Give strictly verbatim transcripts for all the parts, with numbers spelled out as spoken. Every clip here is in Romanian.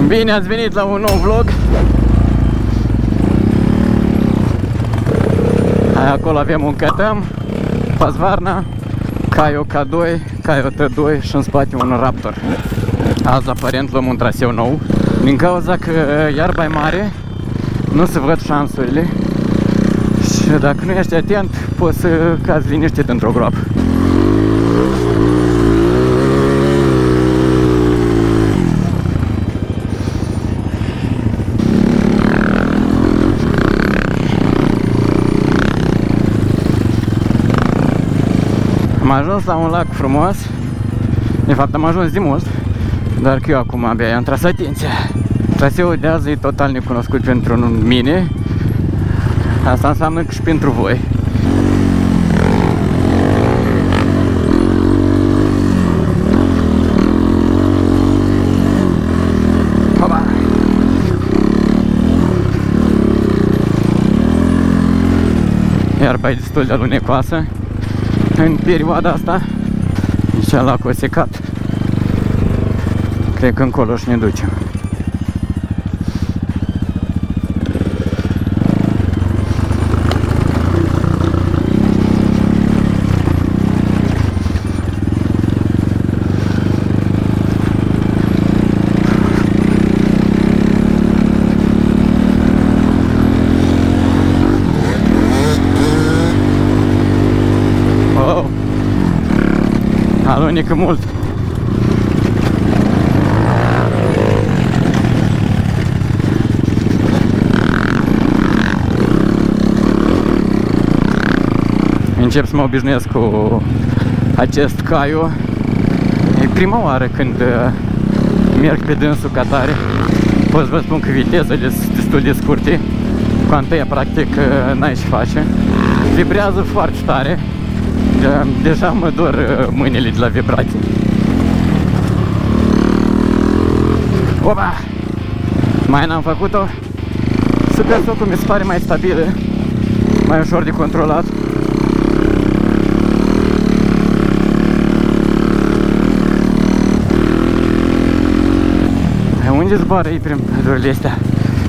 Bine ați venit la un nou vlog. Hai, acolo avem un Cătăm, Pazvarna, Caio K doi, Caio T doi și în spate un Raptor. Azi aparent luăm un traseu nou. Din cauza că iarba e mare, nu se văd șansurile și dacă nu ești atent, poți să cazi liniștit într-o groapă. Am ajuns la un lac frumos. De fapt am ajuns de mult, dar că eu acum abia i-am tras atenția. Traseul de azi e total necunoscut pentru mine. Asta înseamnă că și pentru voi. Hopa! Iarba e destul de alunecoasă în perioada asta. Deci lacul a secat. Cred că încolo și ne ducem. Alunecă mult. Încep să mă obișnuiesc cu acest Caio. E prima oară când merg pe dânsul ca tare. Pot să vă spun că vitezele sunt destul de scurte. Cu întâia practic n-ai ce face. Vibrează foarte tare. Deja mă dor mâinile de la vibrații. Opa! Mai n-am făcut-o. Super socul mi se pare mai stabilă, mai ușor de controlat. Unde zboară ei prin pădurile astea?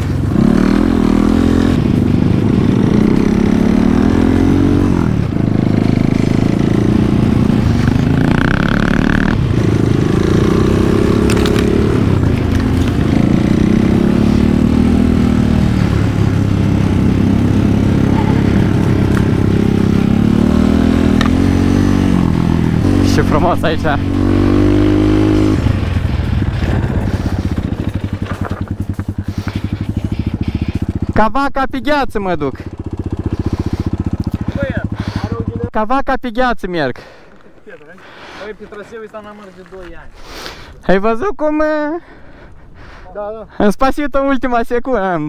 Ce frumos aici! Ca vaca pe gheață mă duc! Ca vaca pe gheață merg! Băi, pe traseul ăsta n-am mers de doi ani. Ai văzut cum... Da, da. Am spasit în ultima secundă.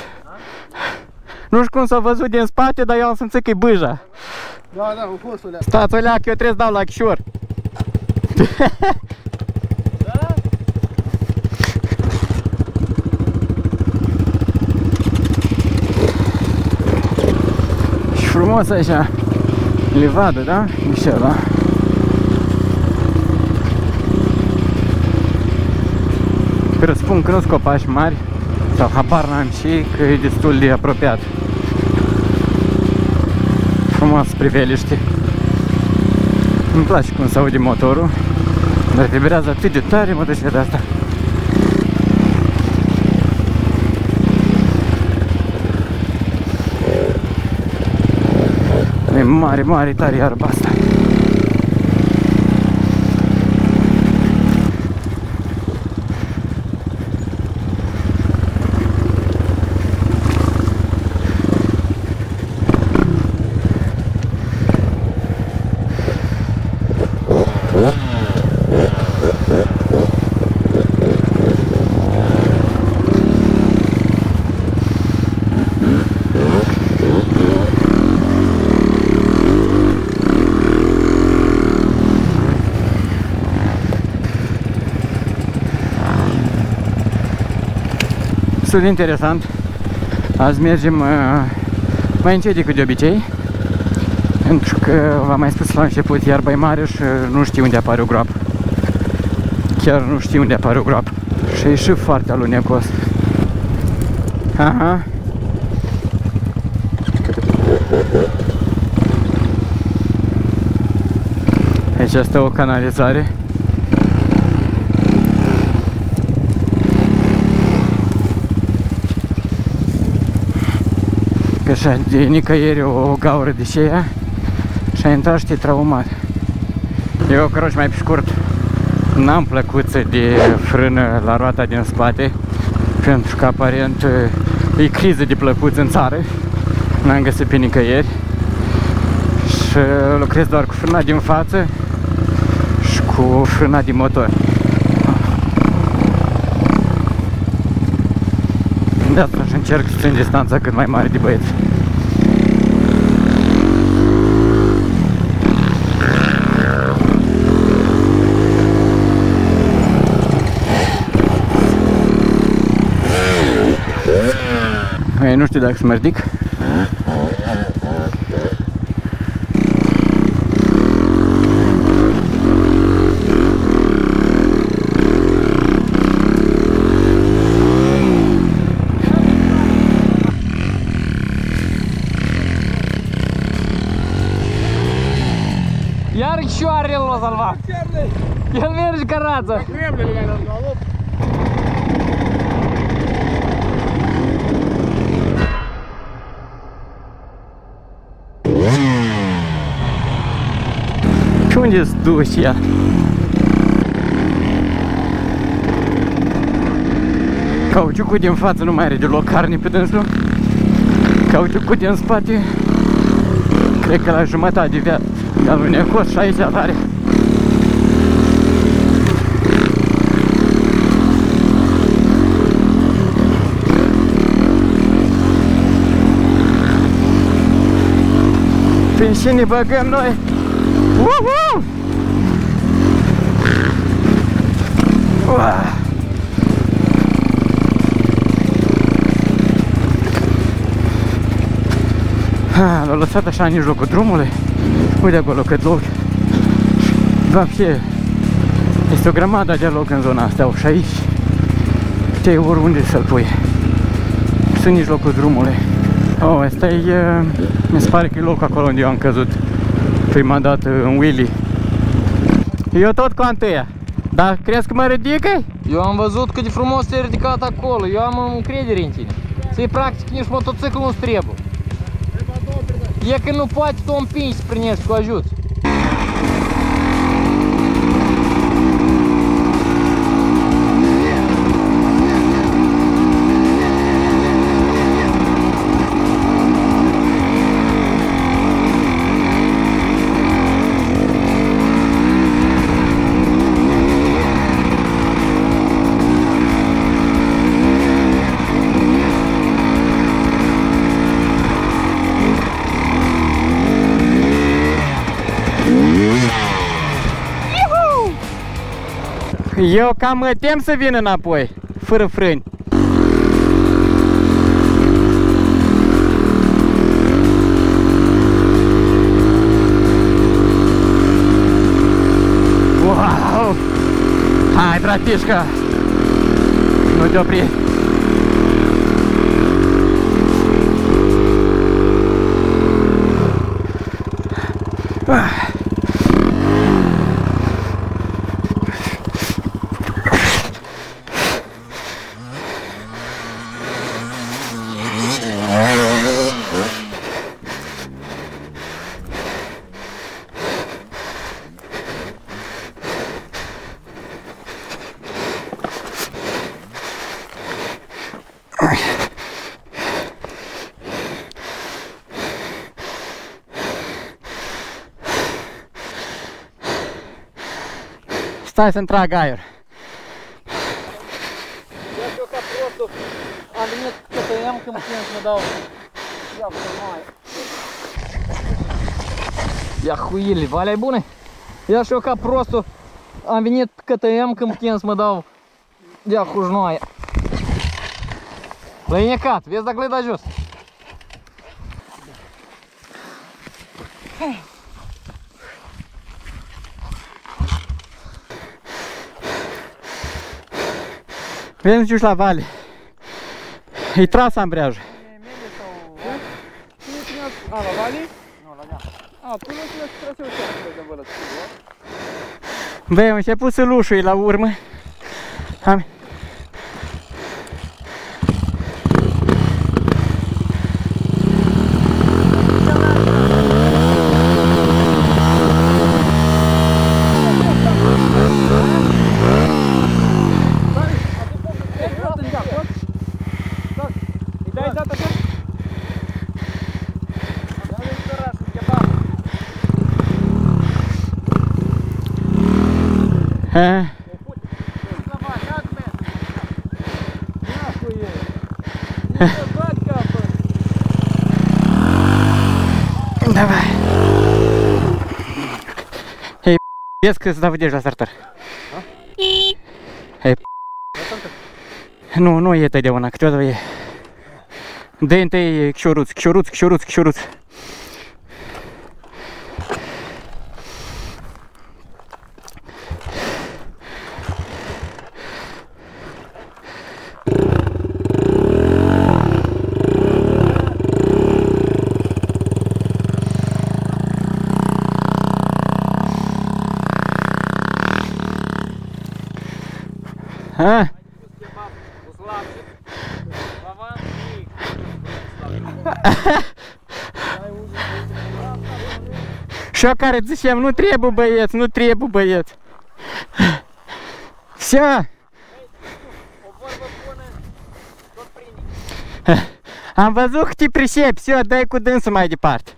Nu știu cum s-a văzut din spate, dar eu am simțit că e bâja. Da, da, au fost o leacă. Stați o leacă, eu trebuie să dau la chișor. Da? Și frumos așa. Livadă, da? Mișela. Presupun că nu sunt copaci mari, sau habar n-am și că e destul de apropiat. Frumos priveliște. Îmi place cum se aude motorul, dar vibrează atât de tare motocicleta de asta. E mare, mare, tare iarba asta. Destul de interesant. Azi mergem uh, mai încet decât de obicei, pentru că v-am mai spus la început, iarba e mare și nu știu unde apare o groapă. Chiar nu știu unde apare o groapă. Și e și foarte alunecos. Aha. Aici este o canalizare. Că așa, de nicăieri o gaură de șeia și a intrat și te traumat. Eu, căroci, mai pe scurt, n-am plăcuță de frână la roata din spate, pentru că aparent e criză de plăcuță în țară. N-am găsit pe nicăieri și lucrez doar cu frâna din față și cu frâna din motor. De asta și încerc să țin distanța cât mai mare de băieți. Ei, nu știu dacă să mă ridic. Iar șoarele l-a salvat. El merge ca rață. Și unde-s dus ea? Cauciucul din față nu mai are deloc carne pe dânsul. Cauciucul din spate cred că la jumătate de viață alunecos și aici tare. Prin și ne băgăm noi. Uhu! Uah! L-a lăsat așa în mijlocul drumului. Uite acolo cât loc. Вообще, este o grămadă de loc în zona asta. Și aici te oriunde să-l pui. Sunt în mijlocul drumului. Oh, asta e, mi se pare că e locul acolo unde eu am căzut prima dată în Willy. Eu tot cu întâia. Dar crezi că mă ridică? Eu am văzut cât de frumos te-ai ridicat acolo. Eu am încredere în tine. Să-i practic nici motociclul nu-ți trebuie. E că nu poate tu o împingi să prinești cu ajut. Eu cam mă tem să vin înapoi, fără frâni. Wow! Hai, bratișca! Nu te opri! Ah! Stai să-mi trag aer. Я только просто... А мне КТМ-ком кинуть дал. Я понимаю. Я охуели, Валя bune. Я și eu ca prostul am venit КТМ când Kens mă dau de ahujnoaie. L-ai necat, vezi dacă le-ai dat jos. Vrem să duci la vale. E tras ambreiajul. A, la vale? Nu, la deal. A, tu nu știi să traseu și de vălăt. Băi, am început să lușui la urmă. Am... А? Давай. Эй, без că să dau vedești la starter. Эй, nu, nu e totdeauna, câteodată e. Dă-i întâi cșoruț, cșoruț, cșoruț, cșoruț. А? Șo care zicem, nu trebuie băieți, nu trebuie băieți. Все. Am văzut că te pricepi, все, dai cu dânsul mai departe.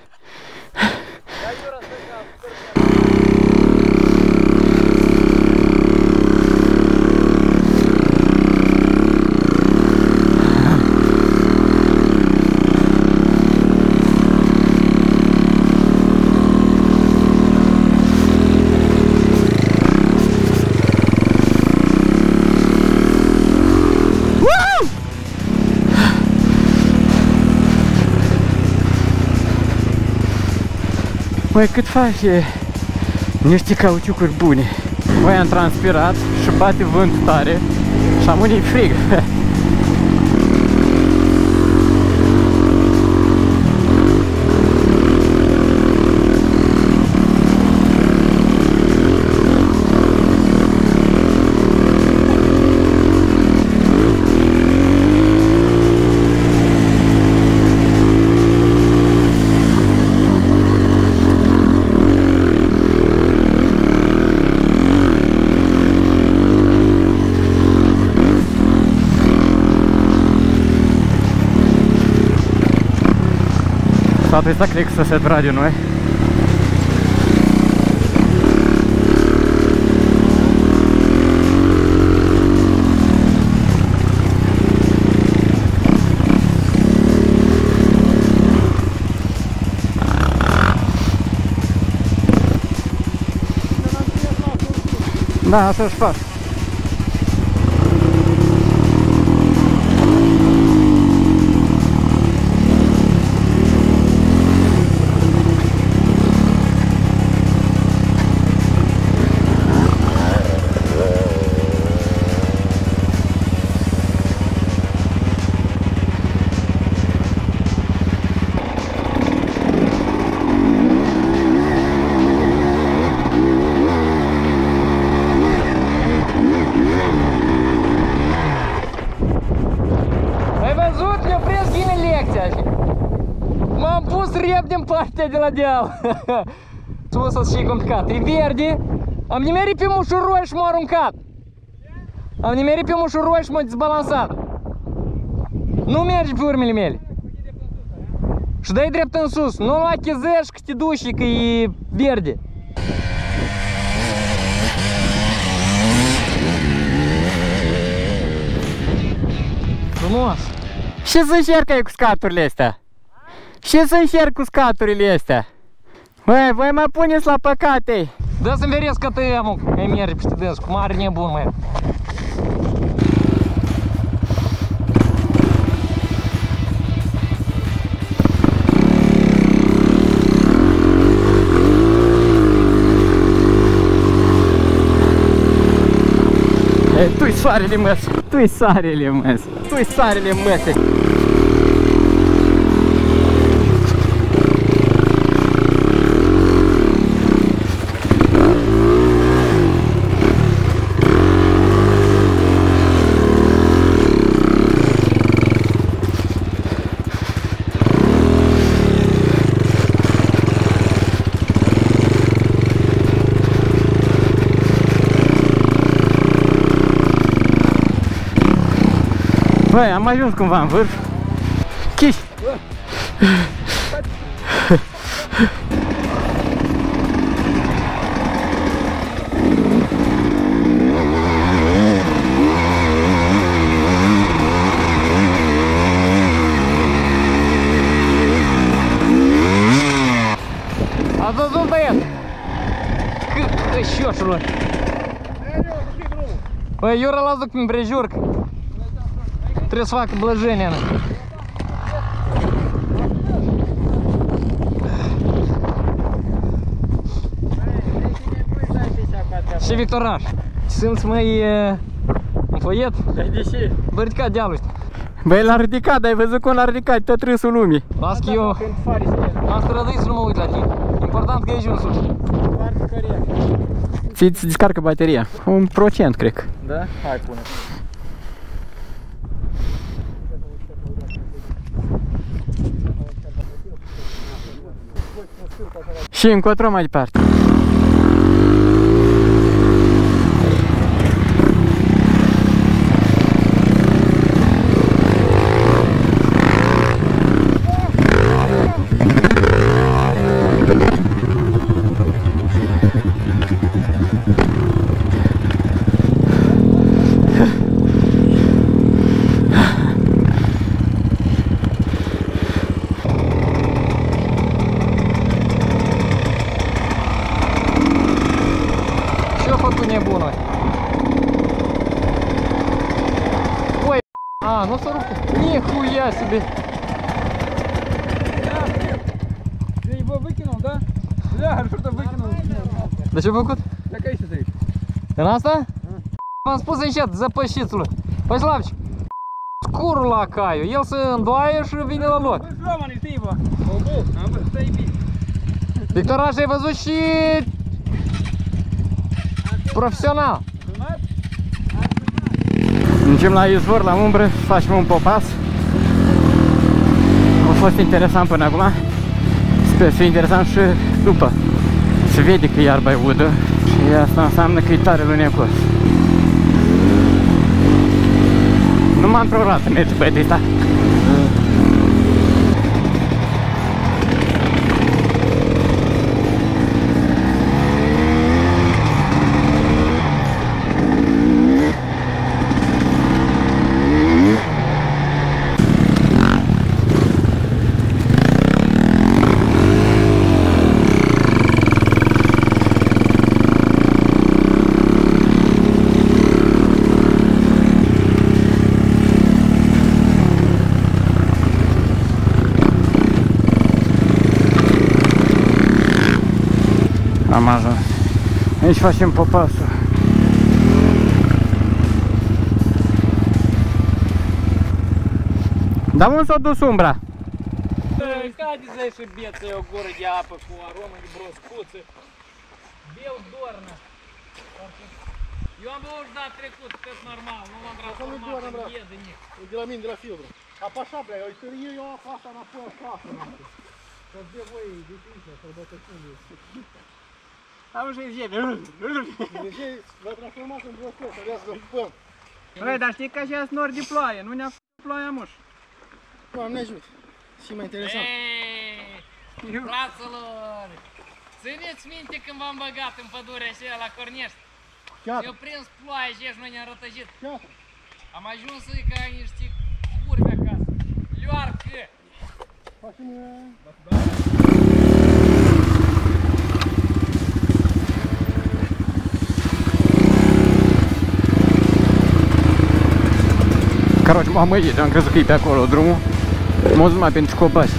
Măi, cât face niște cauciucuri bune. Măi, am transpirat și bate vânt tare și am unii frig. Statul ăsta cred că să se trage noi. Da, asta-și fac. M-am pus rep din partea de la deal. Sus și complicat. E verde. Am nimerit pe mușuroi și m-a aruncat. Am nimerit pe mușuroi și m-a dezbalansat. Nu mergi pe urmele mele. Și dai drept în sus. Nu lua chezești că te duci că e verde. Frumos. Ce să încerc cu scaturile astea? Ce să încerc cu scaturile astea? Băi, voi mă puneți la păcate. Dă să-mi veresc că te am, că merge peste dâns, cu mare nebun, măi. E, tu-i soarele, măs! Tu-i soarele, măs! Tu-i soarele, măs! Băi, am ajuns cumva în vârf. Chiși! Ați văzut, băiat? Cât șoșulor! Băi, eu rălas duc prin prejurc. Trebuie să fac blăjenia. Și Victoraș, simți, măi, un foiet? De ce? Bă, ridicat dealul ăsta. Băi, l-a ridicat, ai văzut cum l-a ridicat tot râsul lumii. Las că eu m-am străduit să nu mă uit la tine. Important că ești în sus. Ți-ți descarcă bateria. Un procent, cred. Da? Hai, pune. Și încotro mai departe. А, ну сорок. Нихуя себе. Ты его выкинул, да? Бля, что-то выкинул. Да ce făcut? Dacă aici te aici. În asta? V-am spus încet, zăpășițul. Păi Slavici, scurul la caiu, el se îndoaie și vine la loc. Victoraș, ai văzut și profesional. Mergem la izvor, la umbră, facem un popas. A fost interesant până acum. Sper să fie interesant și după. Se vede că iarba e udă și asta înseamnă că e tare lunecos. Nu m-am prorat să mergi băieții ăsta. Am ajuns. Aici facem popasul. Dar unde s-a dus umbra? Cadeți și beță, e o gură de apă cu aromă de broscuță. Bel dornă. Eu am băut dat trecut, tot normal, nu m-am transformat în iedă nic. E de la mine, de la fibră. Apa așa, bля, uite, eu iau apa asta înapoi acasă, noapte. Să-ți dea voi de aici, să-l bătă unde. Am și zice. De ce l-a transformat în broscos, să vrea să ocupăm. Băi, dar știi că așa nori de ploaie, nu ne-a f***ut ploaia, muș. Doamne ajut. Și mai interesant. Eee, fraților, țineți minte când v-am băgat în pădurea aceea la Cornești? Eu prins ploaie și ești, noi ne-am rătăjit. Am ajuns ca niște curve acasă. Lioarcă! Короче, m-am măit, am crezut că e pe acolo drumul. M-am dus numai pentru copaci.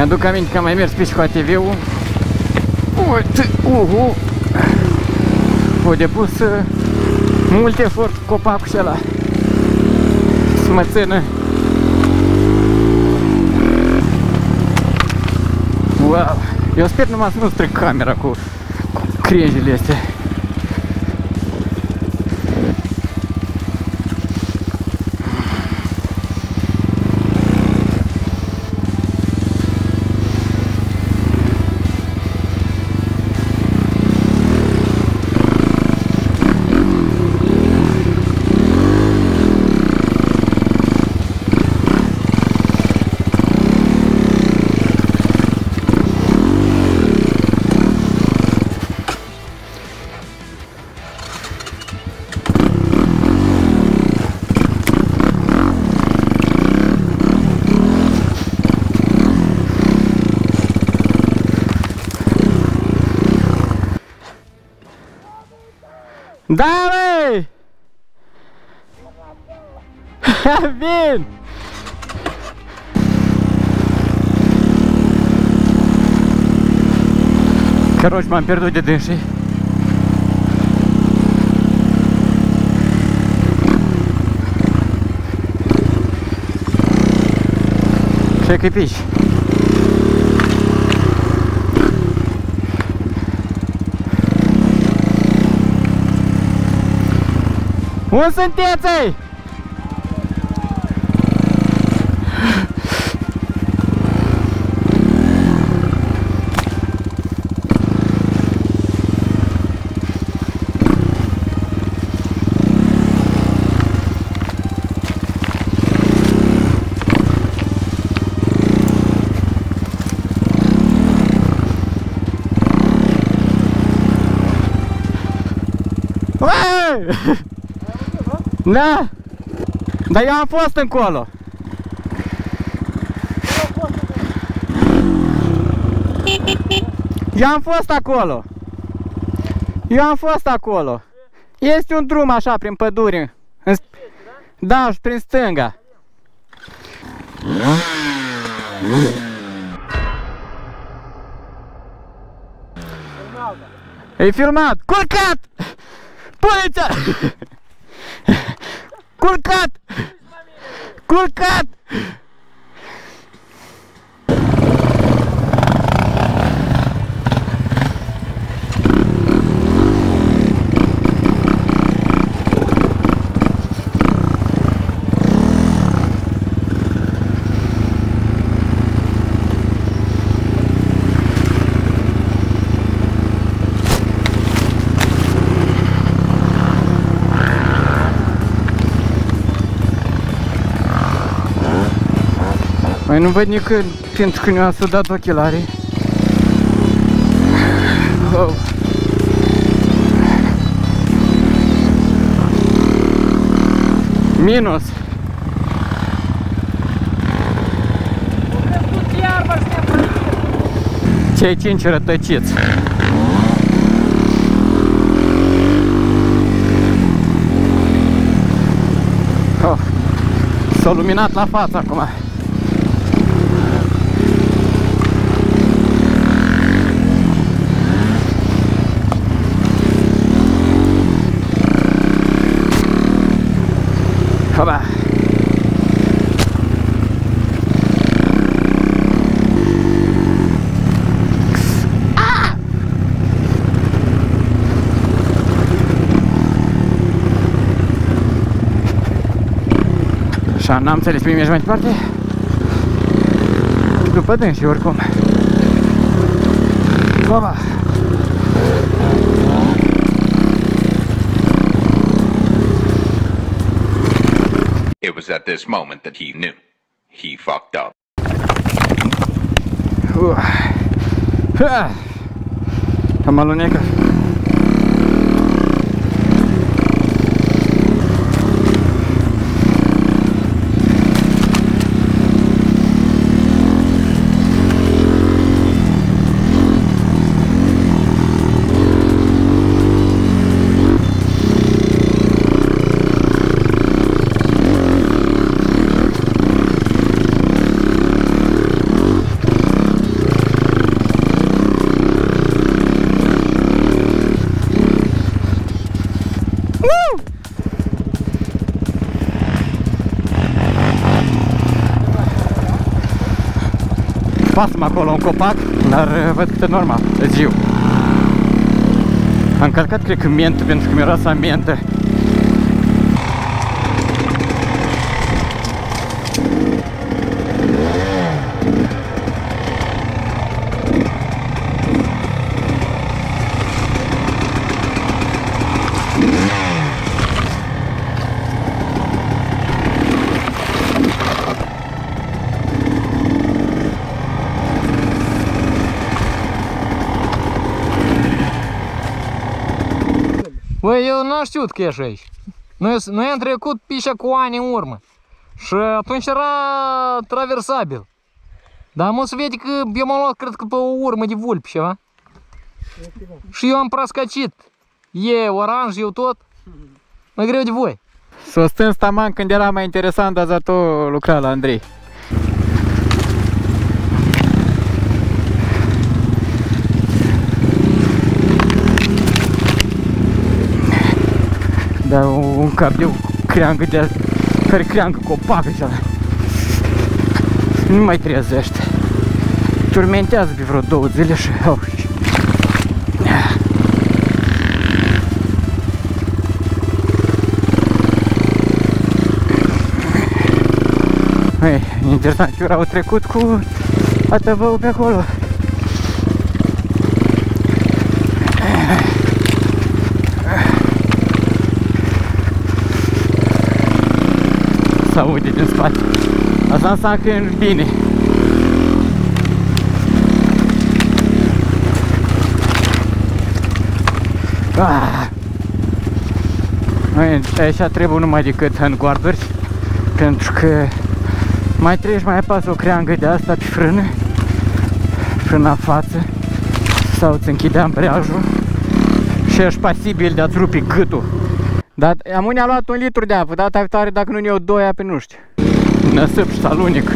Mi-aduc aminte că am mai mers pe și cu A T V-ul. Uite, uhu! O depus uh, mult efort cu copacul și ăla să mă țină. Wow! Eu sper numai să nu stric camera cu, cu crinjile astea. Da, băi! Vin! Короче, m-am pierdut de dânsii. Ce că-i piși? Unde sunteți ei? Da! Dar eu am fost încolo. Eu am fost acolo. Eu am fost acolo. Este un drum așa prin pădure. Da, și prin stânga. E filmat. Culcat! Poliția! Culcat! Culcat! Mai nu văd nicăieri, pentru că ne-au sudat ochelarii. Oh. Minus. Cei cinci rătăciți. Oh. S-a luminat la față acum. Hopa! Ah! Așa, n-am înțeles, mi-e mai departe. După dânsii, oricum. Hopa! It was at this moment that he knew. He fucked up. Am alunecat. Uh! Pasăm acolo un copac, dar văd că e normal, e ziu. Am călcat, cred că mentă, pentru că miroase a mentă. Băi, eu n-am știut că ești aici. Noi, noi am trecut pe aici cu ani în urmă. Și atunci era traversabil. Dar mă să vede că eu m-am luat, cred că pe o urmă de vulpi ceva. Și eu am prascacit. E oranj, eu tot. Mai greu de voi. S-o stâns taman când era mai interesant, dar zato lucra la Andrei. Da, un cap de o creangă de care creangă copac așa. Nu mai trezește. Turmentează pe vreo două zile și au. Ei, interesant, eu au trecut cu A T V-ul pe acolo. S-aude din spate. Asta înseamnă că e bine. Ah. Aici trebuie numai decât handguarduri, pentru că mai treci, mai apasă o creangă de asta pe frână, frâna față, sau îți închide ambreiajul și ești pasibil de a-ți rupi gâtul. Dar am a luat un litru de apă, data viitoare dacă nu ne iau doi ape, nu știu. Năsâp și salunic.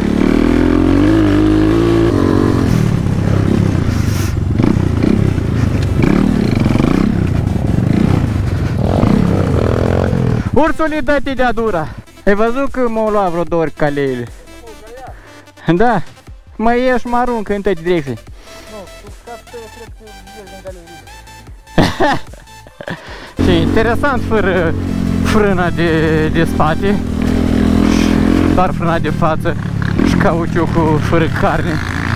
Ursule, dă-te de-a dura. Ai văzut că m-au luat vreo două ori caleile? Da. Mai ieși, mă aruncă în toate direcții. Nu, tu scapi să cred că ieși din galerie. Și interesant, fără frâna de, de spate, doar frâna de față și cauciucul fără carne.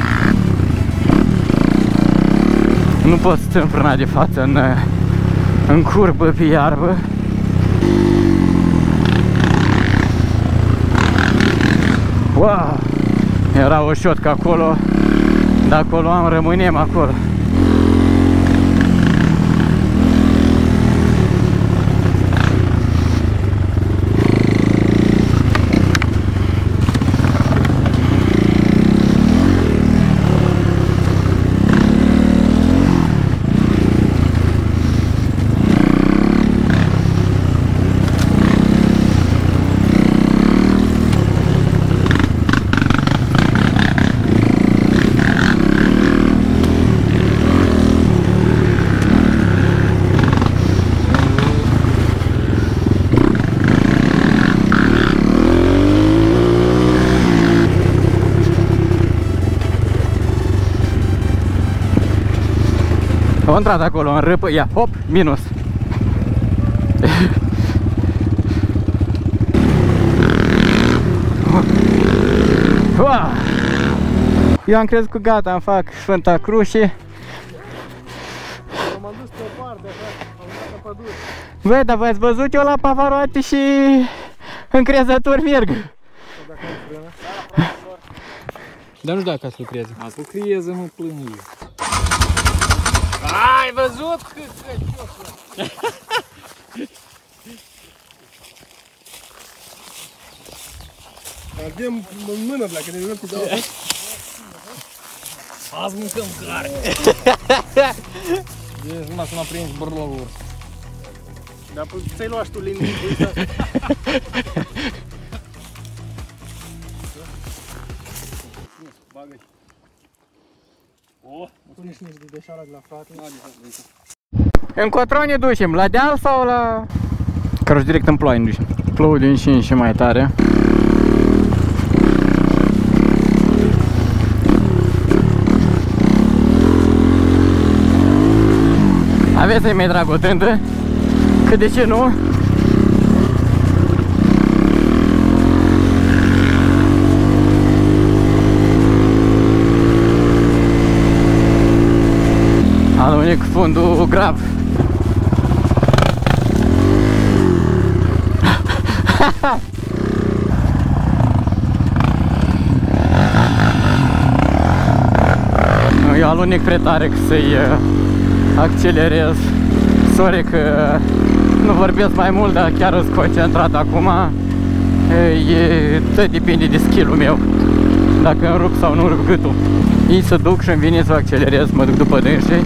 Nu pot să țin frâna de față în, în curbă pe iarbă. Wow! Era o șotcă acolo, de acolo am rămânem acolo. Au intrat acolo în râpă, ia, hop, minus. Eu am crezut că gata, îmi fac Sfânta Cruce. M-am dus pe o parte, așa, am dat la pădure. Băi, dar v-ați văzut eu la Pavarotti și încrezători merg. Dacă am frână. Dar nu știu dacă ați lucreze. Ați lucreze, mă plâng eu. Ai văzut cât crăcioșă? Avem în mână, dacă ne vedem cu două. Azi mâncăm carne. Deci numai să mă prinzi burlovul. Dar ți-ai luat și tu linii. Bagă-i. O, tu nici nici de deșara de la frate. Încotro ne ducem? La deal sau la... Care direct în ploaie, nu știu. Plouă din și în și mai tare. Aveți să-i mai drag o tândă? Că de ce nu? Alunic fundul grav. Eu alunic prea tare să-i uh, accelerez. Sorry că uh, nu vorbesc mai mult, dar chiar sunt concentrat acum. E, tot depinde de skill-ul meu. Dacă îmi rup sau nu rup gâtul. Ei se duc și îmi vine să accelerez, mă duc după dânsii.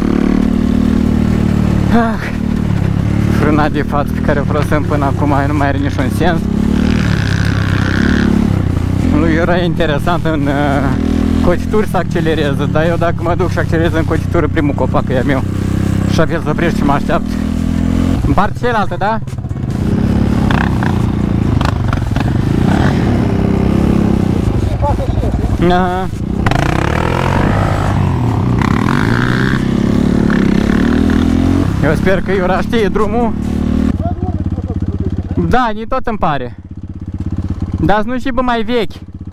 Ah, frâna de față pe care o folosem până acum nu mai are niciun sens. Lui era interesant în uh, cotituri să accelereze, dar eu dacă mă duc și accelerez în cotitură, primul copac e meu. Și apel să oprești și mă așteaptă. În partea cealaltă, da? Aha. Eu sper că Iura știe drumul. Da, ni tot îmi pare. Dar nu și bă mai vechi.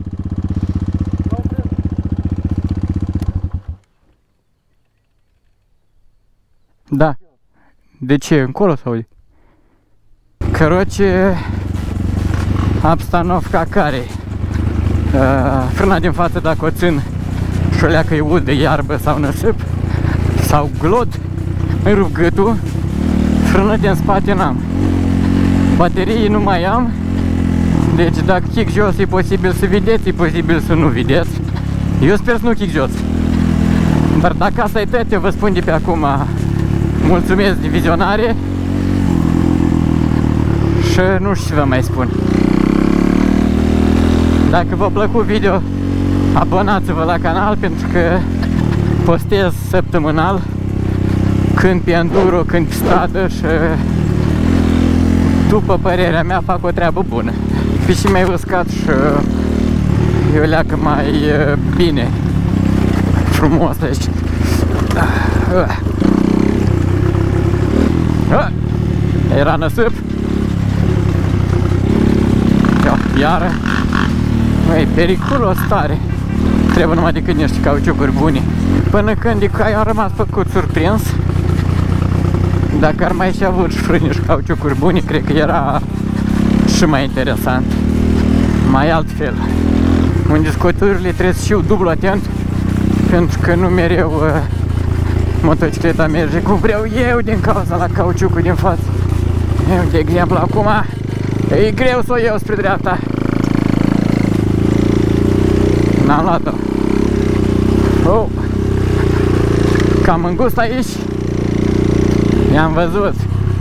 Da. De ce? Încolo sau de? Короче, обстановка care. Uh, frâna din față dacă o țin și o leacă iud de iarbă sau năsip sau glod, îmi rup gâtul. Frână din spate n-am. Baterii nu mai am. Deci dacă kick jos e posibil să vedeți, e posibil să nu vedeți. Eu sper să nu kick jos. Dar dacă asta e tot, eu vă spun de pe acum mulțumesc de vizionare. Și nu știu ce vă mai spun. Dacă v-a plăcut video, abonați-vă la canal pentru că postez săptămânal, când pe enduro, când pe stradă și după părerea mea fac o treabă bună. Fi și mai uscat și eu leacă mai bine, frumos aici. Era năsip. Iară. Măi, periculos tare. Trebuie numai decât niște cauciucuri bune. Până când eu am rămas făcut surprins. Dacă ar mai și avut și frâni și cauciucuri bune, cred că era și mai interesant. Mai altfel. Unde scoturile trebuie să fiu dublu atent, pentru că nu mereu uh, motocicleta merge cum vreau eu din cauza la cauciucul din față. Eu, de exemplu, acum e greu să o iau spre dreapta. N-am luat-o. Oh. Cam îngust aici. I-am văzut.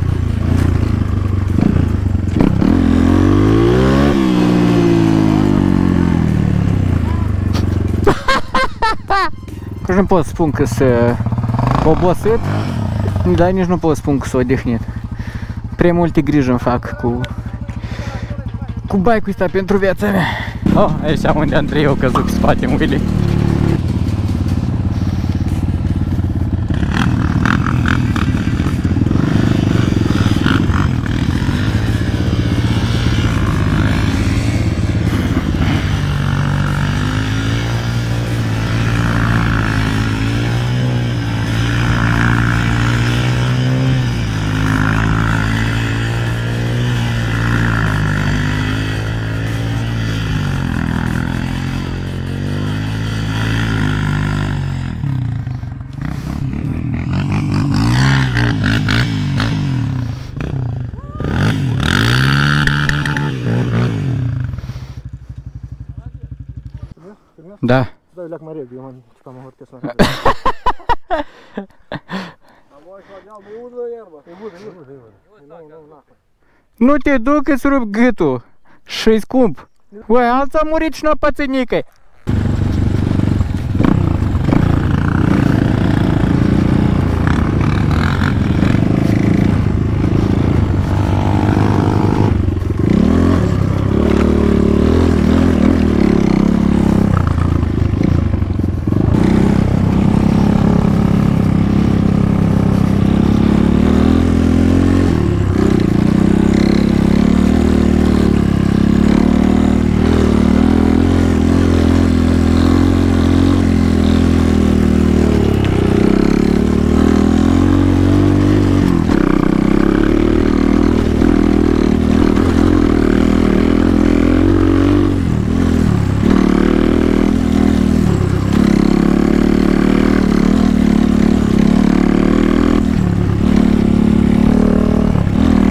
Că nu pot spun că s-a obosit, dar nici nu pot spun că s-a odihnit. Prea multe griji îmi fac cu cu bike-ul ăsta pentru viața mea. Oh, aici unde Andrei eu căzut pe spate în Willy. Da. Da, leac mai repede, eu am ceva mai hotesc la care. Am mai să deal, e udă iarba. E udă, e udă, e udă. Nu, nu, nu. Nu te duc, îți rup gâtul și-i scump. Uai, alții a murit și n-a pățit nicăi.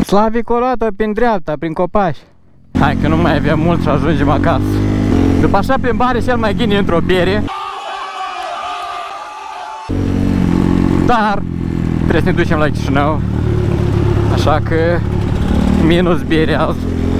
Slavic o luat-o prin dreapta, prin copaci. Hai că nu mai avem mult și ajungem acasă. După așa plimbare cel mai ghini într-o bere. Dar trebuie să ne ducem la Chișinău. Așa că minus bere azi.